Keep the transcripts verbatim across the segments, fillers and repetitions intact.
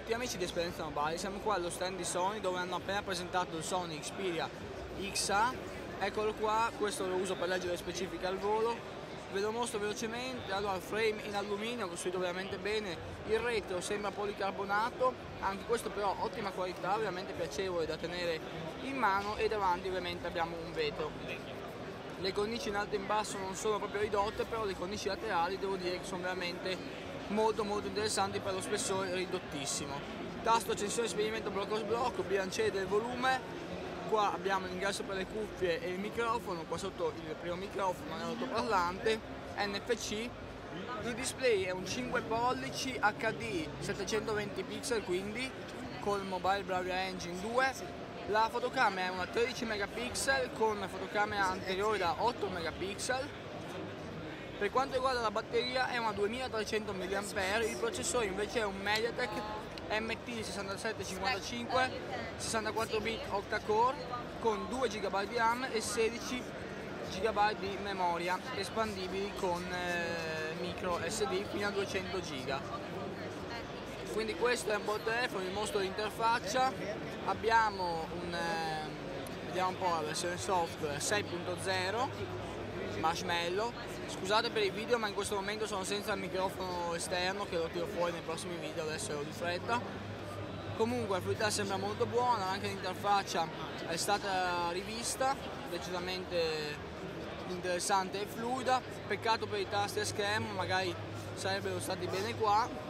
tutti amici di Esperienza Mobile, siamo qua allo stand di Sony dove hanno appena presentato il Sony Xperia X A. Eccolo qua, questo lo uso per leggere le specifiche al volo. Ve lo mostro velocemente. Allora, il frame in alluminio, costruito veramente bene, il retro sembra policarbonato, anche questo però ottima qualità, veramente piacevole da tenere in mano, e davanti ovviamente abbiamo un vetro. Le cornici in alto e in basso non sono proprio ridotte, però le cornici laterali devo dire che sono veramente molto molto interessanti per lo spessore ridottissimo. Tasto accensione spegnimento blocco sblocco, bilanciere del volume, qua abbiamo l'ingresso per le cuffie e il microfono, qua sotto il primo microfono è l'altoparlante, N F C, il display è un cinque pollici H D settecentoventi pixel, quindi con Mobile Bravia Engine due. La fotocamera è una tredici megapixel con fotocamera anteriore da otto megapixel. Per quanto riguarda la batteria è una duemilatrecento milliampere orari, il processore invece è un MediaTek M T sessantasette cinquantacinque sessantaquattro bit octa-core con due giga di RAM e sedici giga di memoria espandibili con eh, micro S D fino a duecento giga. Quindi questo è un buon telefono, vi mostro l'interfaccia. Abbiamo un eh, vediamo un po' la versione software sei punto zero Marshmallow. Scusate per i video, ma in questo momento sono senza il microfono esterno, che lo tiro fuori nei prossimi video, adesso ero di fretta. Comunque la fluidità sembra molto buona, anche l'interfaccia è stata rivista, decisamente interessante e fluida. Peccato per i tasti a schermo, magari sarebbero stati bene qua.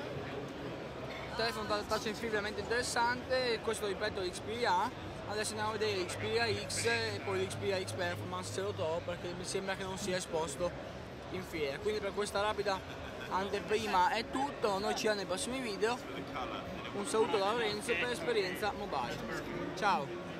Telefono touch and feel veramente interessante. Questo, ripeto, è l'Xperia A. Adesso andiamo a vedere l'Xperia X e poi l'Xperia X Performance, se lo trovo, perché mi sembra che non sia esposto in fiera. Quindi per questa rapida anteprima è tutto, noi ci vediamo nei prossimi video. Un saluto da Lorenzo per Esperienza Mobile. Ciao!